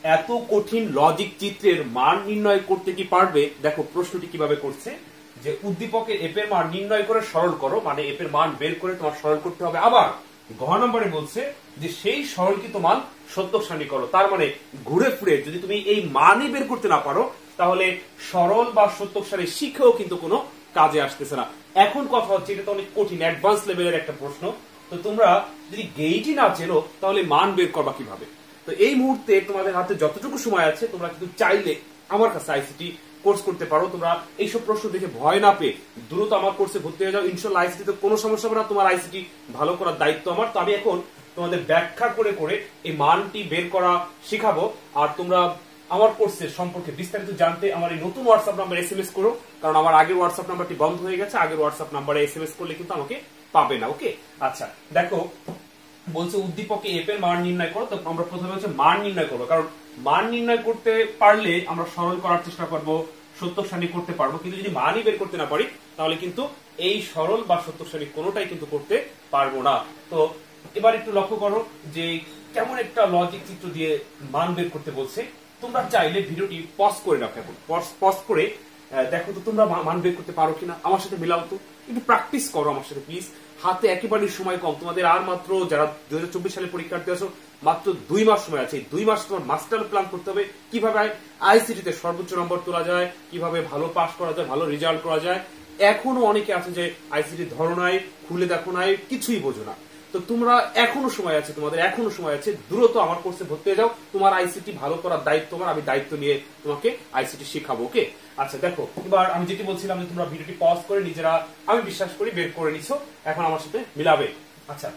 এত কঠিন লজিক চিত্রের মান নির্ণয় করতে কি পারবে? দেখো প্রশ্নটি কিভাবে করছে, যে উদ্দীপকের এফ এর মান নির্ণয় করে সরল করো, মানে এফ এর মান বের করে তোমার সরল করতে হবে। আবার ঘ নম্বরে বলছে যে সেই সরলকৃত মান সত্যক সারণী করো। তার মানে ঘুরে ফিরে যদি তুমি এই মানই বের করতে না পারো, তাহলে সরল বা সত্যক সারণী শিখেও কিন্তু কোনো কাজে আসতেছে না। এখন কথা হচ্ছে এটা তো অনেক কঠিন অ্যাডভান্স লেভেলের একটা প্রশ্ন, তো তোমরা যদি গেইটই না চেনো তাহলে মান বের করবা কিভাবে? তো এই মুহূর্তে তোমাদের হাতে যতটুকু সময় আছে তোমরা কিন্তু চাইলে আমার কাছে আইসিটি কোর্স করতে পারো। তোমরা এইসব প্রশ্ন দেখে ভয় না পেয়ে দ্রুত আমার কোর্সে ভর্তি হয়ে যাও। ইনশাআল্লাহ আইসিটি তো কোনো সমস্যা হবে না, তোমার আইসিটি ভালো করার দায়িত্ব আমার। তো আমি এখন তোমাদের ব্যাখ্যা করে করে এই মানটি বের করা শিখাবো। আর তোমরা আমার কোর্সের সম্পর্কে বিস্তারিত জানতে আমার এই নতুন হোয়াটসঅ্যাপ নাম্বার এসএমএস করো, কারণ আমার আগের হোয়াটসঅ্যাপ নাম্বারটি বন্ধ হয়ে গেছে। আগের হোয়াটসঅ্যাপ নাম্বারে এসএমএস করলে কিন্তু আমাকে পাবে না। ওকে, আচ্ছা দেখো বলছে উদ্দীপকে এফ এর মান নির্ণয় করো। তো আমরা প্রথমে হচ্ছে মান নির্ণয় করবো, কারণ মান নির্ণয় করতে পারলে আমরা সরল করার চেষ্টা করবো, সত্যক সারণী করতে পারবো। কিন্তু যদি মানই বের করতে না পারি তাহলে কিন্তু এই সরল বা সত্যক সারণী কোনোটাই কিন্তু করতে পারবো না। তো এবার একটু লক্ষ্য করো যে কেমন একটা লজিক চিত্র দিয়ে মান বের করতে বলছে। তোমরা চাইলে ভিডিওটি পজ করে রাখো, এখন পজ করে দেখো তো তোমরা মান বের করতে পারো কিনা। আমার সাথে মিলাও তো, একটু প্র্যাকটিস করো আমার সাথে প্লিজ। হাতে একেবারেই সময় কম, তোমাদের আর মাত্র যারা 2024 সালে পরীক্ষার্থী আছো মাত্র 2 মাস সময় আছে। 2 মাস তোমার মাস্টার প্ল্যান করতে হবে, কিভাবে আইসিটিতে সর্বোচ্চ নম্বর তোলা যায়, কিভাবে ভালো পাস করা যায়, ভালো রেজাল্ট করা যায়। এখনো অনেকে আছে যে আইসিটি ধরো নাই, খুলে দেখো নাই, কিছুই বোঝো না। তো তোমরা এখনো সময় আছে, তোমাদের এখনো সময় আছে, দ্রুত আমার কোর্সে ভর্তি হয়ে যাও। তোমার আইসিটি ভালো করার দায়িত্ব আমার, আমি দায়িত্ব নিয়ে তোমাকে আইসিটি শেখাবো। ওকে, আচ্ছা দেখো এবার আমি যেটি বলছিলাম যে তোমরা ভিডিওটি পজ করে নিজেরা, আমি বিশ্বাস করি বের করে নিছো, এখন আমার সাথে মিলাবে। আচ্ছা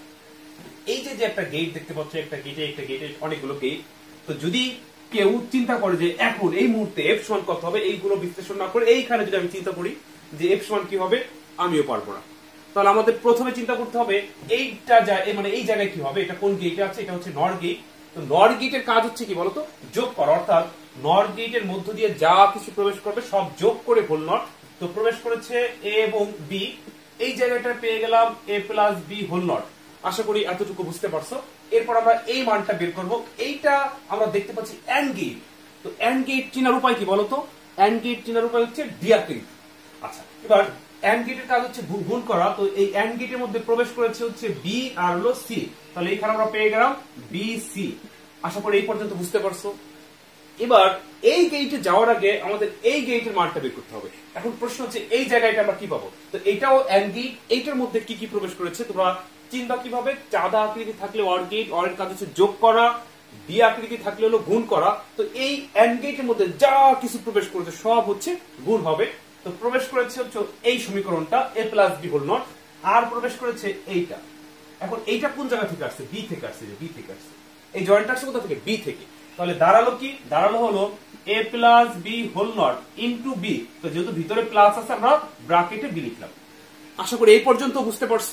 এই যে একটা গেট দেখতে পাচ্ছ, একটা গেটে অনেকগুলো গেট। তো যদি কেউ চিন্তা করে যে এখন এই মুহূর্তে এফ সমান কত হবে, এইগুলো বিশ্লেষণ না করে এইখানে যদি আমি চিন্তা করি যে এফ সমান কি হবে, আমিও পারবো না। তাহলে আমাদের প্রথমে চিন্তা করতে হবে এইটা মানে এই জায়গায় কি হবে, এটা কোন গেটে আছে, এটা হচ্ছে নর গেট। তো নর গেটের কাজ হচ্ছে কি বলতো, যোগ করা। অর্থাৎ নর গেটের মধ্য দিয়ে যা কিছু প্রবেশ করবে সব যোগ করে হোল নট। তো প্রবেশ করেছে এ এবং বি, এই জায়গাটা পেয়ে গেলাম A plus B whole not. আশা করি এতটুকু বুঝতে পারছো। এরপর আমরা এই মানটা বের করব। এইটা আমরা দেখতে পাচ্ছি এন্ড গেট। তো এন্ড গেট চিনার উপায় কি বলতো, এন্ড গেট চিনার উপায় হচ্ছে ডিয়াকৃতি। আচ্ছা এবার এন্ড গেটের কাজ হচ্ছে গুণ করা। তো এই এন্ড গেটের মধ্যে প্রবেশ করেছে হচ্ছে বি আর হলো সি, তাহলে এইখানে আমরা পেয়ে গেলাম বি সি। আশা করি এই পর্যন্ত বুঝতে পারছো। এবার এই গেটে যাওয়ার আগে আমাদের এই গেটের মানটা বের করতে হবে। এখন প্রশ্ন হচ্ছে এই জায়গাটা আমরা কি পাবো। তো এটাও এন্ড গেট, এইটার মধ্যে কি কি প্রবেশ করেছে তোমরা চিন্তা কিভাবে। চাঁদা আকৃতি থাকলে অর গেট, অরের কাজ হচ্ছে যোগ করা, ডি আকৃতি থাকলে হলো গুণ করা। তো এই এন্ড গেটের মধ্যে যা কিছু প্রবেশ করেছে সব হচ্ছে গুণ হবে। তো প্রবেশ করেছে হচ্ছে এই সমীকরণটা A plus B whole not, আর প্রবেশ করেছে এইটা। এখন এইটা কোন জায়গা থেকে আসছে, বি থেকে আসছে, বি থেকে আসছে। এই জয়েন্টটা আসছে কোথা থেকে, বি থেকে। তাহলে দাঁড়ালো কি, দাঁড়ালো হলো A plus B whole not into B. তো যেহেতু ভিতরে প্লাস আছে আমরা ব্র্যাকেটে বি লিখলাম। আশা করি এই পর্যন্ত বুঝতে পারছো।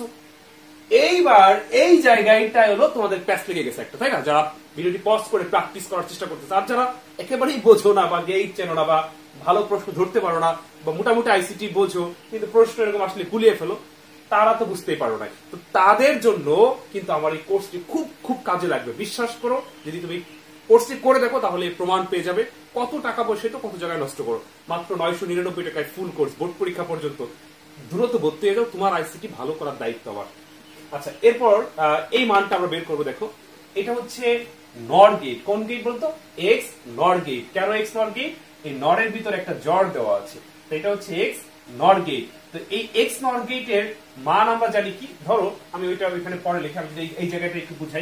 এইবার এই জায়গাটা হলো তোমাদের প্যাচ লেগে গেছে একটা, তাই না? যারা ভিডিওটি পজ করে প্র্যাকটিস করার চেষ্টা করতেছে, আর যারা একেবারেই বোঝো না বা গেট চেনো না বা ভালো প্রশ্ন ধরতে পারো না বা মোটামুটি আইসিটি বোঝো কিন্তু প্রশ্ন এরকম আসলে গুলিয়ে ফেলো, তারা তো বুঝতেই পারো না। তো তাদের জন্য কিন্তু আমার এই কোর্সটি খুব খুব কাজে লাগবে। বিশ্বাস করো, যদি তুমি কোর্সটি করে দেখো তাহলে প্রমাণ পেয়ে যাবে। কত টাকা পয়সা তো কত জায়গায় নষ্ট করো, মাত্র 999 টাকায় ফুল কোর্স, বোর্ড পরীক্ষা পর্যন্ত। দ্রুত ভর্তি হয়ে যাও, তোমার আইসিটি ভালো করার দায়িত্ব আমার। আচ্ছা এরপর এই মানটা আমরা বের করবো। দেখো এটা হচ্ছে নর গেট। কোন গেট বলতো, এক্স নর গেট। কেন এক্স নর গেট, এই নরের ভিতরে একটা জ্বর দেওয়া আছে, তো এটা হচ্ছে এক্স নর গেট। তো এই এক্স নর গেটের মান আমরা জানি কি, ধরো আমি ওইটা ওইখানে পরে লিখি, আমি যদি এই জায়গাটা একটু বুঝাই।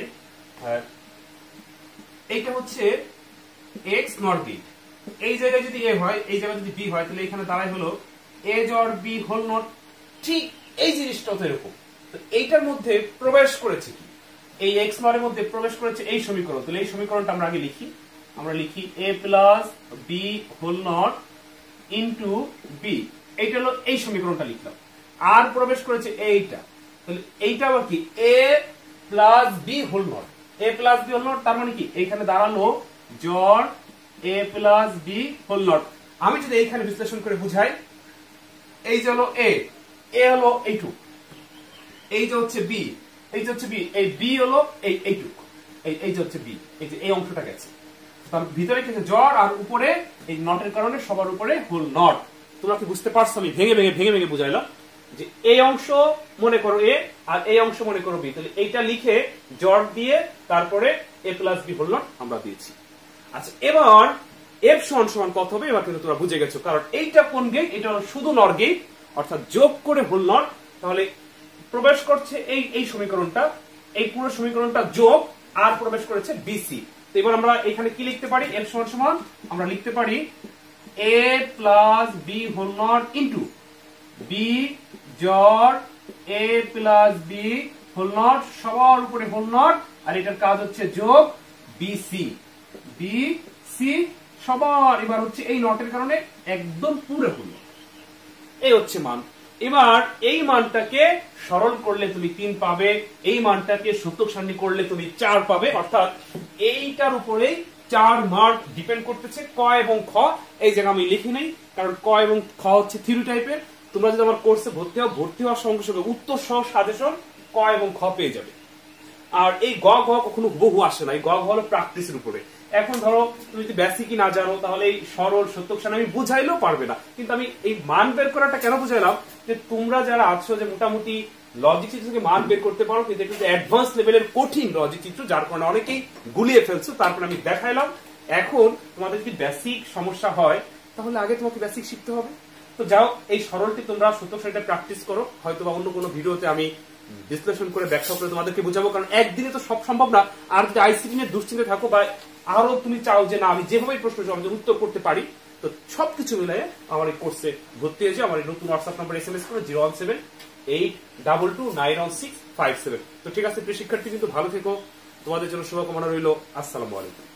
এইটা হচ্ছে এক্স নর গেট। এই জায়গায় যদি এ হয়, এই জায়গায় যদি বি হয়, তাহলে এখানে দাঁড়ায় হলো এ জর বি হোল নট। ঠিক এই জিনিসটা তো এরকম। তো এইটার মধ্যে প্রবেশ করেছে কি, এই এক্স নরের মধ্যে প্রবেশ করেছে এই সমীকরণ। তাহলে এই সমীকরণটা আমরা আগে লিখি, আমরা লিখি A plus B whole not into B. এইটা হলো এই সমীকরণটা লিখলাম। আর প্রবেশ করেছে এইটা, তাহলে এইটা আবার কি A plus B whole not. A plus B whole not তার মানে কি এইখানে দাঁড়ালো জর A plus B whole not. আমি যদি এইখানে বিশ্লেষণ করে বুঝাই, এই যে হলো এ, এ হলো এইটুকু, এই যে হচ্ছে বি, এই যে হচ্ছে বি, এই বি হলো এইটুকু, এই যে হচ্ছে বি, এই যে এই অংশটা গেছে। তার ভিতরে কিছু জ্বর আর উপরে এই নটের কারণে সবার উপরে হোল নট। তোমরা কি বুঝতে পারছো? আমি ভেঙে ভেঙে ভেঙে ভেঙে বুঝাইলাম যে এই অংশ মনে করো এ আর এই অংশ মনে করো বি, তাহলে এইটা লিখে জ্বর দিয়ে তারপরে A plus B whole not আমরা দিয়েছি। আচ্ছা, এবার এফ সমান সমান কত হবে এবার কিন্তু তোমরা বুঝে গেছো, কারণ এইটা কোন গেট? এটা হলো শুধু নর গেট, অর্থাৎ যোগ করে হোল নট। তাহলে প্রবেশ করছে এই সমীকরণটা, এই পুরো সমীকরণটা যোগ আর প্রবেশ করেছে বিসি। তো এবার আমরা এখানে কি লিখতে পারি? এফ সমান সমান আমরা লিখতে পারি A plus B whole not into B জ্বর A plus B whole not সবার উপরে হোল নট, আর এটার কাজ হচ্ছে যোগ বিসি। বিসি সবার এবার হচ্ছে এই নটের কারণে একদম পুরো হলো, এই হচ্ছে মান। এবার এই মানটাকে সরল করলে তুমি 3 পাবে, এই মানটাকে সূত্রক সারণী করলে তুমি 4 পাবে, অর্থাৎ এইটার উপরেই 4 মান ডিপেন্ড করতেছে ক এবং খ। এই জায়গা আমি লিখি নাই, কারণ ক এবং খ হচ্ছে থিওরি টাইপের। তোমরা যদি আমার কোর্সে ভর্তি হও, ভর্তি হওয়ার সঙ্গে সঙ্গে উত্তর সহ সাজেশন ক এবং খ পেয়ে যাবে। আর এই গ ঘ কখনো হুবহু আসে না, এই গ ঘ হলো প্র্যাকটিসের উপরে। এখন ধরো তুমি যদি বেসিকই না জানো, তাহলে এই সরল সত্যক সারণী আমি বুঝাইলেও পারবে না। কিন্তু আমি এই মান বের করাটা কেন বুঝাইলাম, যে তোমরা যারা আছো যে মোটামুটি লজিক চিত্র থেকে মান বের করতে পারো, কিন্তু একটু অ্যাডভান্স লেভেলের কঠিন লজিক চিত্র, যার কারণে অনেকেই গুলিয়ে ফেলছো। তারপরে আমি দেখাইলাম। এখন তোমাদের যদি বেসিক সমস্যা হয়, তাহলে আগে তোমাকে বেসিক শিখতে হবে। তো যাও, এই সরলটি তোমরা সত্যক সারণীটা প্র্যাকটিস করো, হয়তো বা অন্য কোনো ভিডিওতে আমি বিশ্লেষণ করে ব্যাখ্যা করে তোমাদেরকে বুঝাবো, কারণ একদিনে তো সব সম্ভব না। আর যদি আইসিটি নিয়ে দুশ্চিন্তে থাকো বা আরো তুমি চাও যে না আমি যেভাবে প্রশ্ন সমাধানের উত্তর করতে পারি, তো সবকিছু মিলাই আমার এই কোর্সে ভর্তি হয়েছে। আমার এই নতুন হোয়াটসঅ্যাপ নাম্বার SMS করো 01782291657। তো ঠিক আছে প্রিয় শিক্ষার্থী, কিন্তু ভালো থেকো, তোমাদের জন্য শুভকামনা রইল। আসসালামু আলাইকুম।